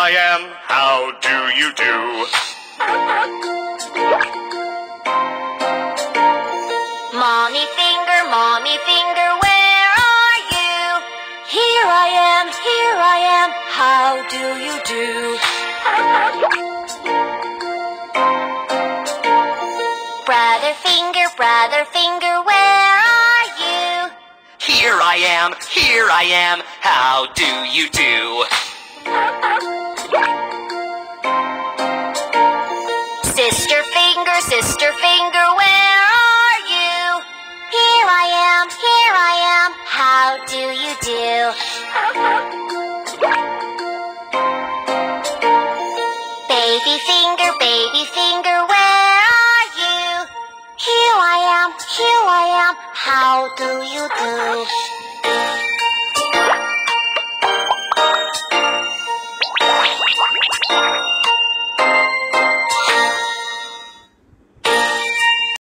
I am, how do you do? Mommy finger, where are you? Here I am, how do you do? Brother finger, where are you? Here I am, how do you do? Sister finger, where are you? Here I am, how do you do? Baby finger, where are you? Here I am, how do you do?